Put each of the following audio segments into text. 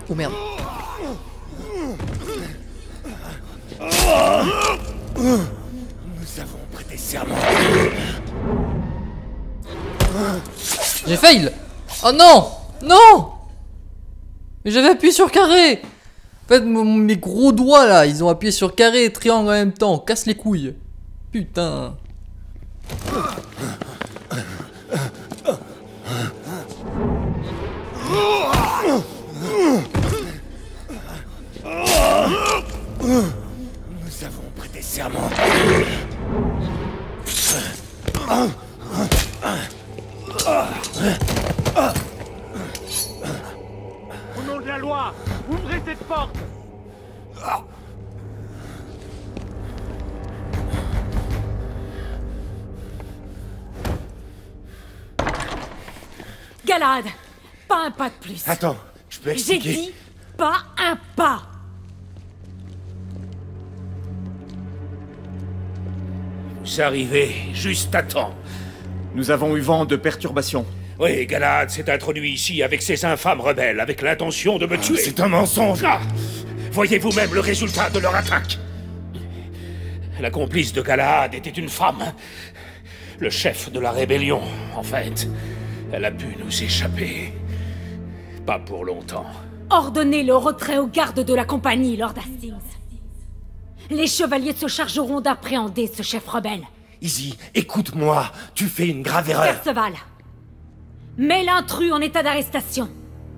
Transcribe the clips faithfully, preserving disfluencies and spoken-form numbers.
Oh merde. Nous avons prêté serment. J'ai fail. Oh non. Non. Mais j'avais appuyé sur carré. En fait, mes gros doigts là, ils ont appuyé sur carré et triangle en même temps. Casse les couilles. Putain. Nous avons prêté serment. Au nom de la loi, ouvrez cette porte. Galahad, pas un pas de plus. Attends, je peux J'ai expliquer. dit pas un pas. Vous arrivez juste à temps. Nous avons eu vent de perturbations. Oui, Galahad s'est introduit ici avec ses infâmes rebelles, avec l'intention de me tuer. C'est un mensonge. Ah, voyez vous-même le résultat de leur attaque. La complice de Galahad était une femme. Le chef de la rébellion, en fait. Elle a pu nous échapper. Pas pour longtemps. Ordonnez le retrait aux gardes de la compagnie, Lord Hastings. Les chevaliers se chargeront d'appréhender ce chef rebelle. Izzy, écoute-moi. Tu fais une grave erreur. Perceval, mets l'intrus en état d'arrestation.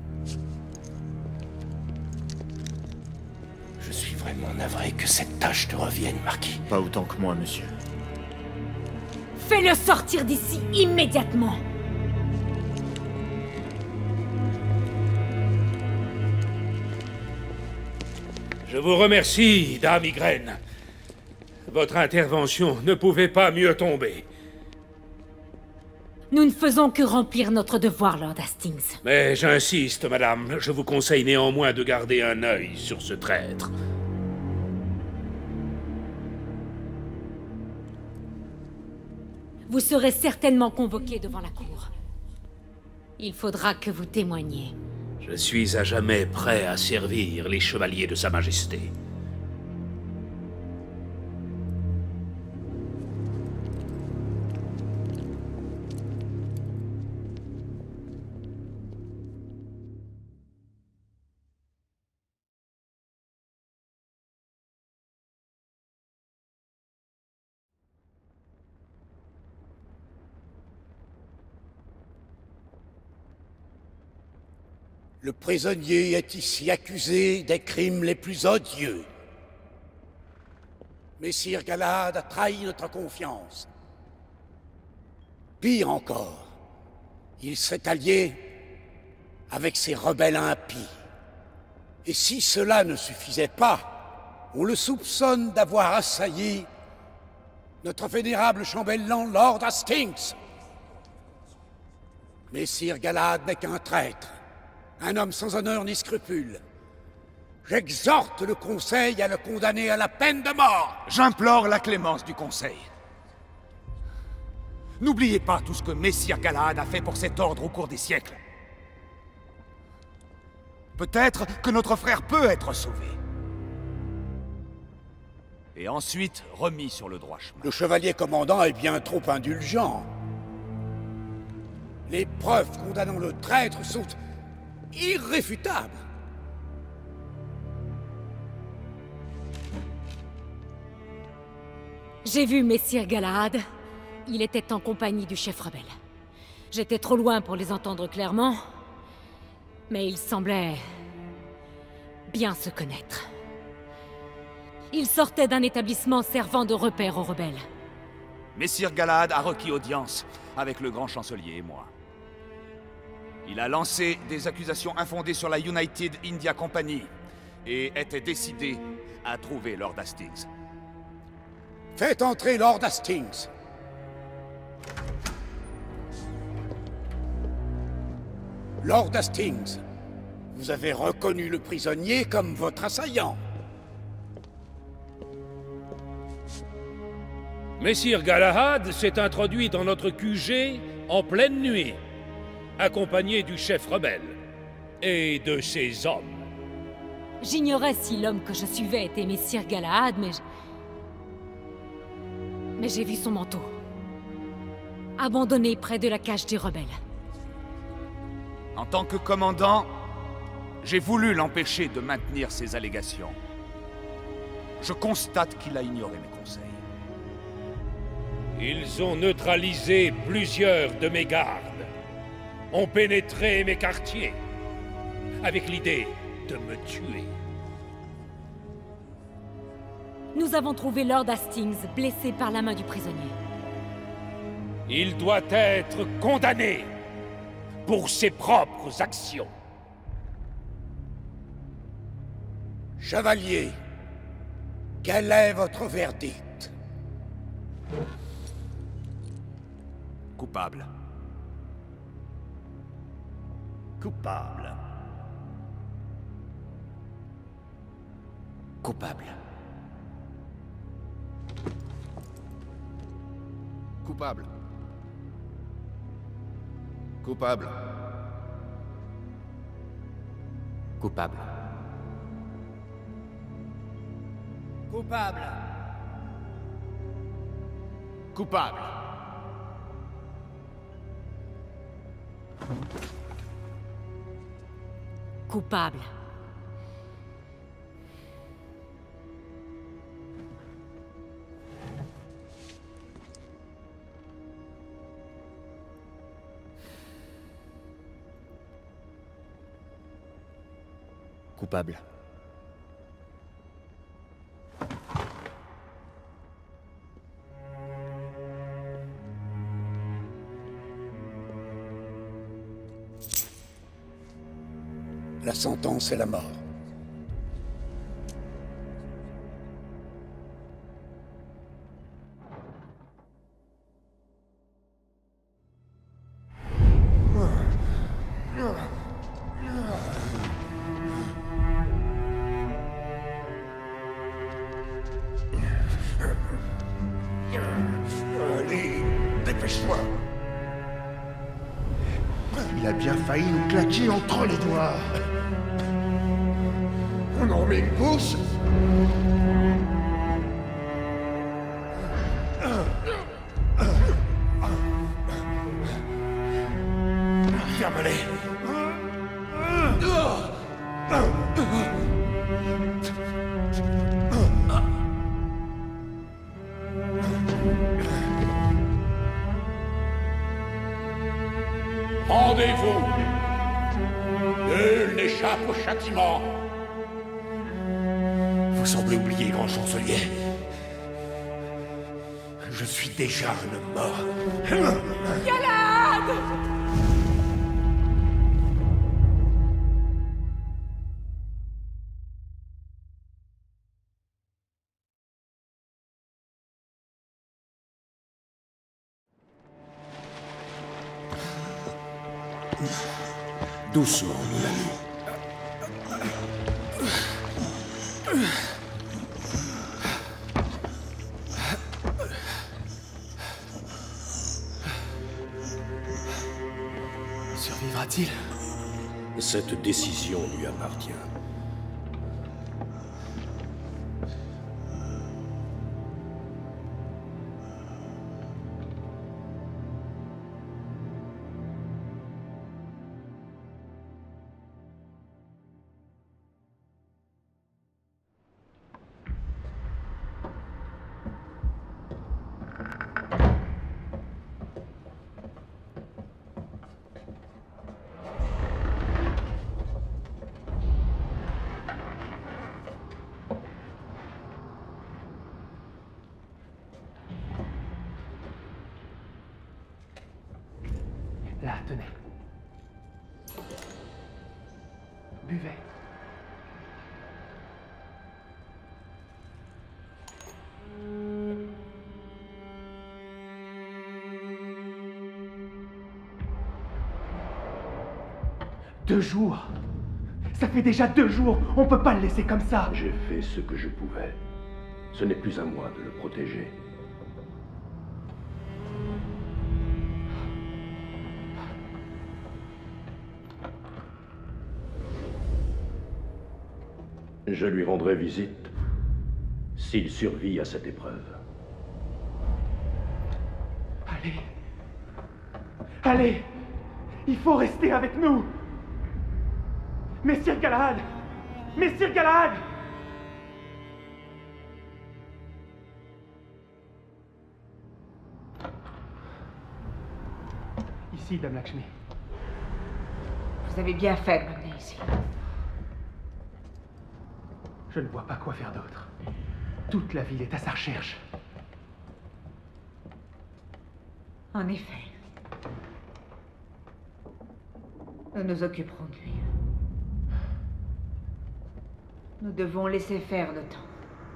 Je suis vraiment navré que cette tâche te revienne, Marquis. Pas autant que moi, monsieur. Fais-le sortir d'ici immédiatement. Je vous remercie, Dame Ygraine. Votre intervention ne pouvait pas mieux tomber. Nous ne faisons que remplir notre devoir, Lord Hastings. Mais j'insiste, madame, je vous conseille néanmoins de garder un œil sur ce traître. Vous serez certainement convoqué devant la cour. Il faudra que vous témoigniez. Je suis à jamais prêt à servir les chevaliers de Sa Majesté. Le prisonnier est ici accusé des crimes les plus odieux. Messire Galahad a trahi notre confiance. Pire encore, il s'est allié avec ces rebelles impies. Et si cela ne suffisait pas, on le soupçonne d'avoir assailli notre vénérable chambellan Lord Hastings. Messire Galahad n'est qu'un traître. Un homme sans honneur ni scrupules. J'exhorte le Conseil à le condamner à la peine de mort. J'implore la clémence du Conseil. N'oubliez pas tout ce que Messire Galahad a fait pour cet ordre au cours des siècles. Peut-être que notre frère peut être sauvé. Et ensuite remis sur le droit chemin. Le chevalier commandant est bien trop indulgent. Les preuves condamnant le traître sont irréfutables. J'ai vu Messire Galahad. Il était en compagnie du chef rebelle. J'étais trop loin pour les entendre clairement, mais ils semblaient bien se connaître. Ils sortaient d'un établissement servant de repère aux rebelles. Messire Galahad a requis audience avec le grand chancelier et moi. Il a lancé des accusations infondées sur la United India Company et était décidé à trouver Lord Hastings. Faites entrer Lord Hastings. Lord Hastings, vous avez reconnu le prisonnier comme votre assaillant. Messire Galahad s'est introduit dans notre Q G en pleine nuit, accompagné du chef rebelle et de ses hommes. J'ignorais si l'homme que je suivais était Messire Galahad, mais... j'- Mais j'ai vu son manteau. Abandonné près de la cage des rebelles. En tant que commandant, j'ai voulu l'empêcher de maintenir ses allégations. Je constate qu'il a ignoré mes conseils. Ils ont neutralisé plusieurs de mes gardes, ont pénétré mes quartiers, avec l'idée de me tuer. Nous avons trouvé Lord Hastings, blessé par la main du prisonnier. Il doit être condamné pour ses propres actions. Chevalier, quel est votre verdict? Coupable. Coupable. Coupable. Coupable. Coupable. Coupable. Coupable. Coupable. Coupable. Coupable. La sentence est la mort. Allez, dépêche-toi. Il a bien failli nous claquer entre les doigts. On en met une pousse. Ferme-les. Rendez-vous. Nul n'échappe au châtiment. Vous semblez oublier, grand chancelier. Je suis déjà un homme mort. Doucement, mon ami. Survivra-t-il? Cette décision lui appartient. Là, tenez. Buvez. Deux jours. Ça fait déjà deux jours. On peut pas le laisser comme ça. J'ai fait ce que je pouvais. Ce n'est plus à moi de le protéger. Je lui rendrai visite s'il survit à cette épreuve. Allez. Allez. Il faut rester avec nous. Messire Galahad. Messire Galahad. Ici, Dame Lakshmi. Vous avez bien fait de m'amener ici. Je ne vois pas quoi faire d'autre. Toute la ville est à sa recherche. En effet. Nous nous occuperons de lui. Nous devons laisser faire le temps.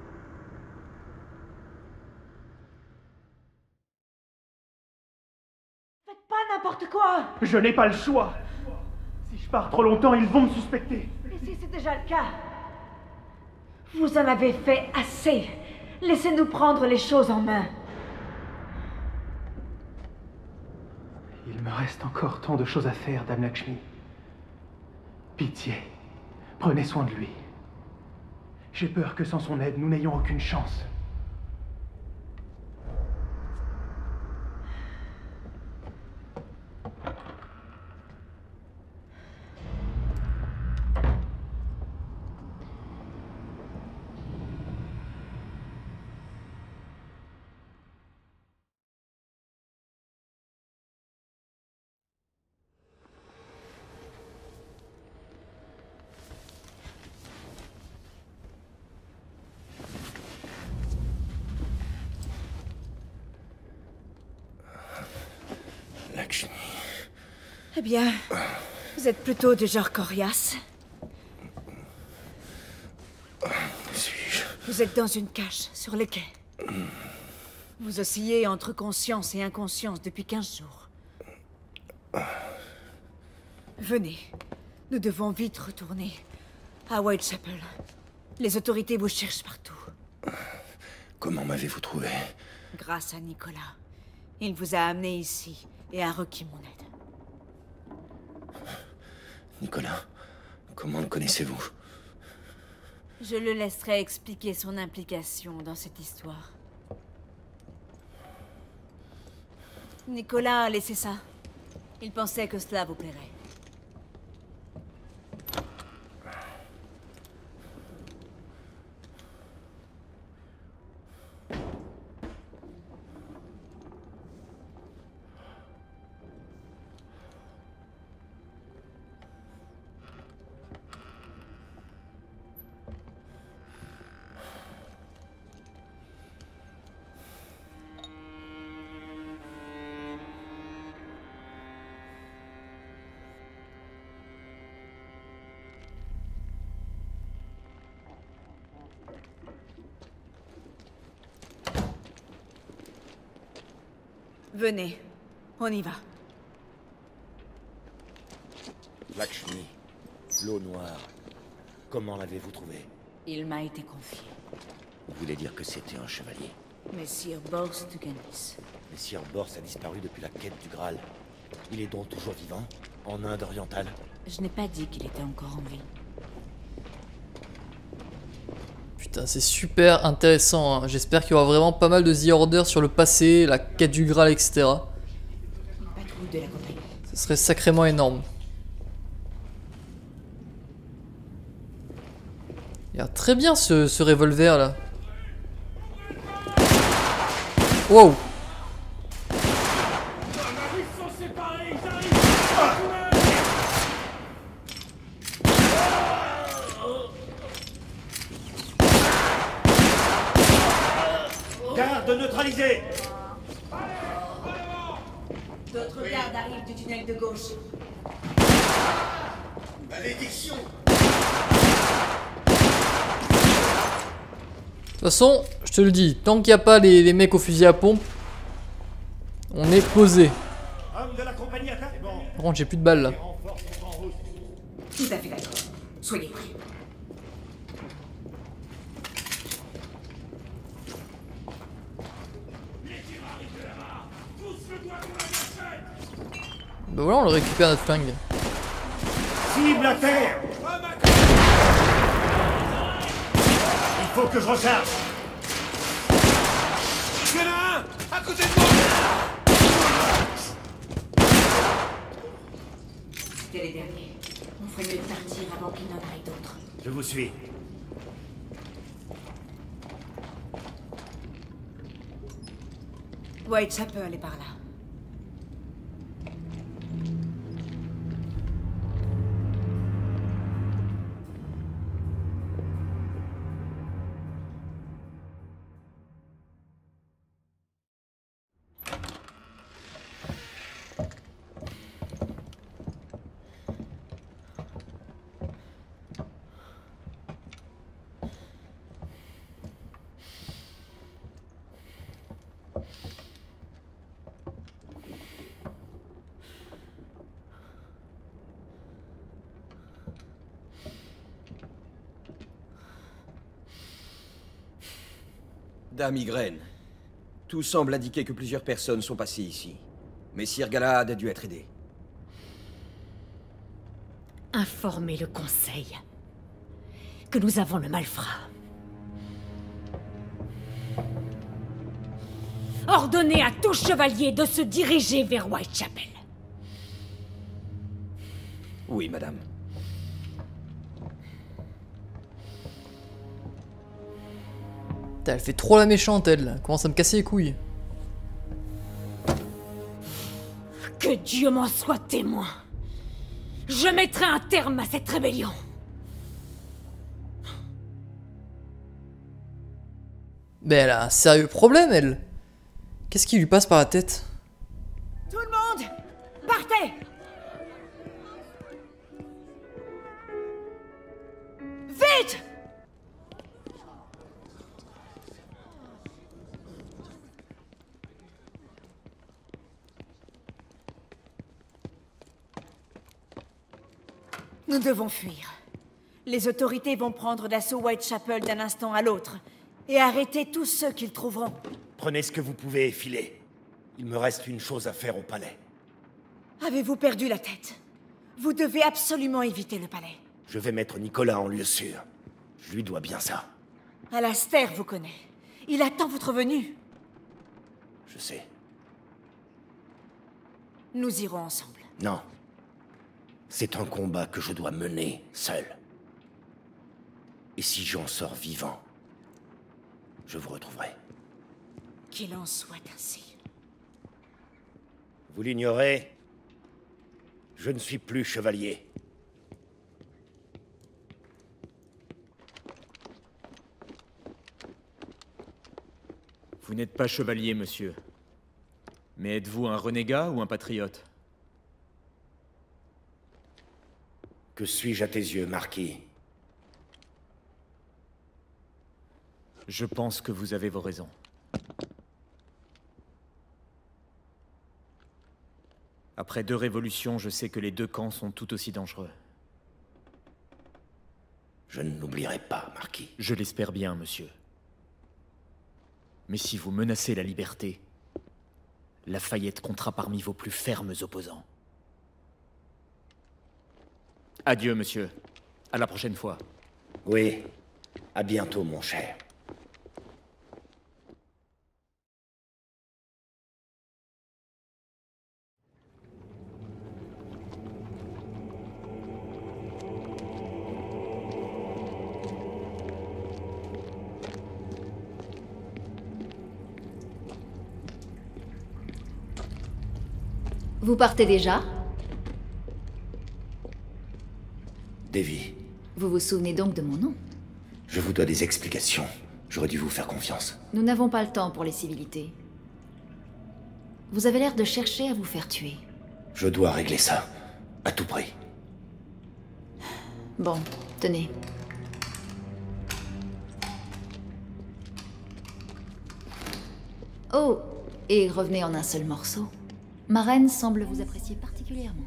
Faites pas n'importe quoi! Je n'ai pas le choix. Si je pars trop longtemps, ils vont me suspecter. Et si c'est déjà le cas? Vous en avez fait assez. Laissez-nous prendre les choses en main. Il me reste encore tant de choses à faire, Dame Lakshmi. Pitié, prenez soin de lui. J'ai peur que sans son aide, nous n'ayons aucune chance. Lakshmi. Eh bien, vous êtes plutôt du genre coriace. Suis-je? Vous êtes dans une cage, sur les quais. Vous oscillez entre conscience et inconscience depuis quinze jours. Venez, nous devons vite retourner à Whitechapel. Les autorités vous cherchent partout. Comment m'avez-vous trouvé? Grâce à Nicolas. Il vous a amené ici et a requis mon aide. Nicolas, comment le connaissez-vous? Je le laisserai expliquer son implication dans cette histoire. Nicolas a laissé ça. Il pensait que cela vous plairait. Venez, on y va. Lakshmi, l'eau noire. Comment l'avez-vous trouvé? Il m'a été confié. Vous voulez dire que c'était un chevalier? Messire Bors Tuganis. Messire Bors a disparu depuis la quête du Graal. Il est donc toujours vivant, en Inde orientale? Je n'ai pas dit qu'il était encore en vie. Putain, c'est super intéressant, hein. J'espère qu'il y aura vraiment pas mal de The Order sur le passé, la quête du Graal, et cetera. De la compagnie. Ce serait sacrément énorme. Il a très bien ce, ce revolver là. Wow. Garde neutralisée. D'autres gardes arrivent du tunnel de gauche. Malédiction! De toute façon, je te le dis, tant qu'il n'y a pas les, les mecs au fusil à pompe, on est posé. Homme de la compagnie attaque. Bon. Par contre, j'ai plus de balles là. Tout à fait d'accord. Soyez prêts. Bah voilà, on le récupère notre flingue. Cible à terre. faut que je recharge. Il y en a un à côté de moi. C'était les derniers. On ferait mieux de partir avant qu'il n'en aille d'autres. Je vous suis. Whitechapel est par là. Dame Ygraine, tout semble indiquer que plusieurs personnes sont passées ici. Mais Sir Galahad a dû être aidé. Informez le Conseil que nous avons le malfrat. Ordonnez à tout chevalier de se diriger vers Whitechapel. Oui, madame. Putain, elle fait trop la méchante, elle. Elle commence à me casser les couilles. Que Dieu m'en soit témoin. Je mettrai un terme à cette rébellion. Mais elle a un sérieux problème, elle. Qu'est-ce qui lui passe par la tête? Tout le monde, partez! Vite! Nous devons fuir. Les autorités vont prendre d'assaut Whitechapel d'un instant à l'autre et arrêter tous ceux qu'ils trouveront. Prenez ce que vous pouvez et filez. Il me reste une chose à faire au palais. Avez-vous perdu la tête? Vous devez absolument éviter le palais. Je vais mettre Nicolas en lieu sûr. Je lui dois bien ça. Alastair vous connaît. Il attend votre venue. Je sais. Nous irons ensemble. Non. C'est un combat que je dois mener seul. Et si j'en sors vivant, je vous retrouverai. Qu'il en soit ainsi. Vous l'ignorez, je ne suis plus chevalier. Vous n'êtes pas chevalier, monsieur. Mais êtes-vous un renégat ou un patriote? Que suis-je à tes yeux, Marquis? Je pense que vous avez vos raisons. Après deux révolutions, je sais que les deux camps sont tout aussi dangereux. Je ne l'oublierai pas, Marquis. Je l'espère bien, monsieur. Mais si vous menacez la liberté, Lafayette comptera parmi vos plus fermes opposants. Adieu, monsieur. À la prochaine fois. Oui. À bientôt, mon cher. Vous partez déjà? Davy. Vous vous souvenez donc de mon nom? Je vous dois des explications. J'aurais dû vous faire confiance. Nous n'avons pas le temps pour les civilités. Vous avez l'air de chercher à vous faire tuer. Je dois régler ça. À tout prix. Bon, tenez. Oh, et revenez en un seul morceau. Ma reine semble vous apprécier particulièrement.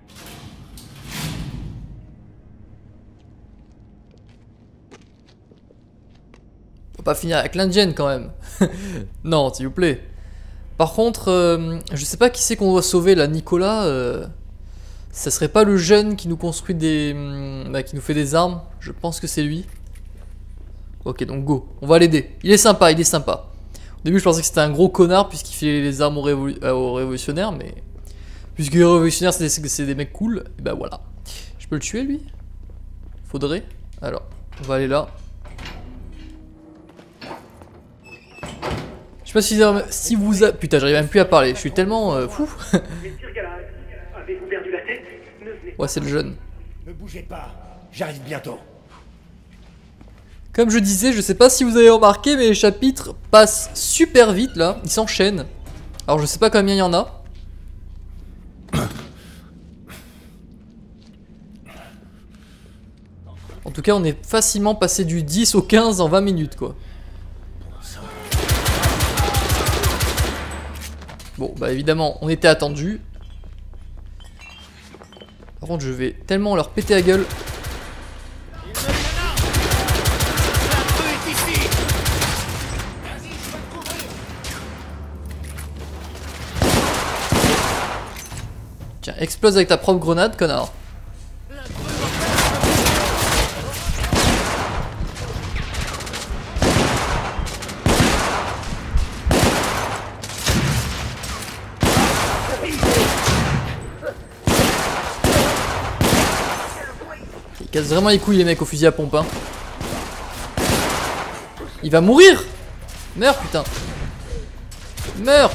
Faut pas finir avec l'Indienne quand même. Non, s'il vous plaît. Par contre, euh, je sais pas qui c'est qu'on doit sauver là, Nicolas. Euh, ça serait pas le jeune qui nous construit des, bah, qui nous fait des armes. Je pense que c'est lui. Ok, donc go. On va l'aider. Il est sympa, il est sympa. Au début, je pensais que c'était un gros connard puisqu'il fait les armes aux, révolu euh, aux révolutionnaires, mais... Puisque les révolutionnaires, c'est des, des mecs cool, et bah voilà. Je peux le tuer, lui? Faudrait. Alors, on va aller là. Je sais pas si, si vous a... Putain, j'arrive même plus à parler. Je suis tellement euh, fou. Ouais, c'est le jeune. Ne bougez pas, j'arrive bientôt. Comme je disais, je sais pas si vous avez remarqué, mais les chapitres passent super vite là. Ils s'enchaînent. Alors, je sais pas combien il y en a. En tout cas, on est facilement passé du dix au quinze en vingt minutes, quoi. Bon, bah évidemment, on était attendu. Par contre, je vais tellement leur péter la gueule. Tiens, explose avec ta propre grenade, connard. Il casse vraiment les couilles les mecs au fusil à pompe hein. Il va mourir. Meurs putain. Meurs.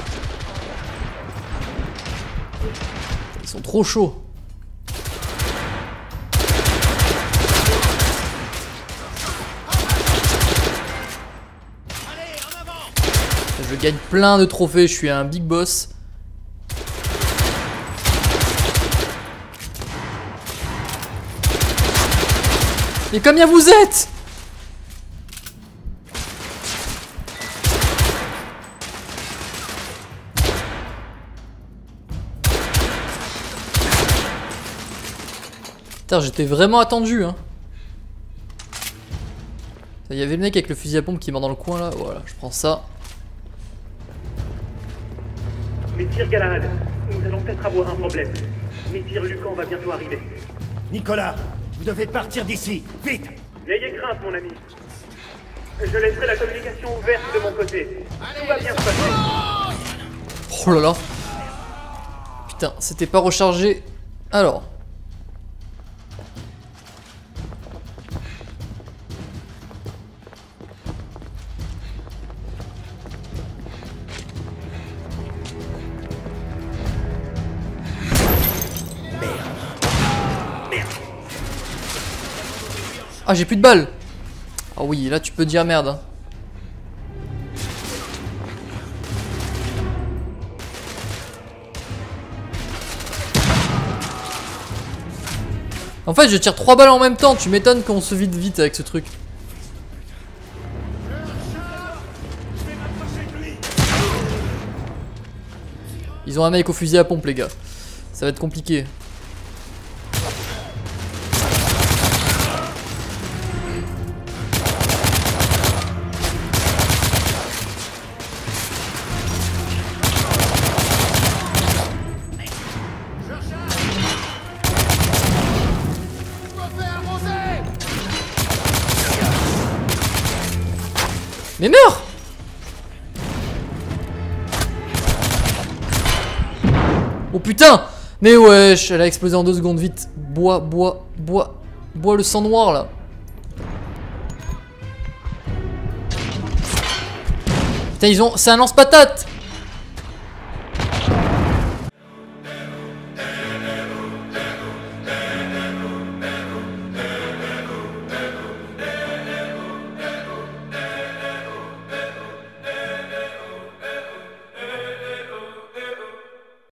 Ils sont trop chauds. Je gagne plein de trophées, je suis un big boss. Et combien vous êtes? Putain, j'étais vraiment attendu hein. Il y avait le mec avec le fusil à pompe qui est mort dans le coin là. Voilà, je prends ça. Messire Galahad, nous allons peut-être avoir un problème. Messire Lucan va bientôt arriver. Nicolas, vous devez partir d'ici, vite! N'ayez crainte, mon ami. Je laisserai la communication ouverte de mon côté. Tout va bien se passer. Oh là là. Putain, c'était pas rechargé. Alors. Ah, j'ai plus de balles. Ah oui, là tu peux dire merde hein. En fait je tire trois balles en même temps. Tu m'étonnes qu'on se vide vite avec ce truc. Ils ont un mec au fusil à pompe les gars. Ça va être compliqué. Mais meurs! Oh putain! Mais wesh, elle a explosé en deux secondes, vite. Bois, bois, bois, bois le sang noir là. Putain, ils ont... C'est un lance-patate!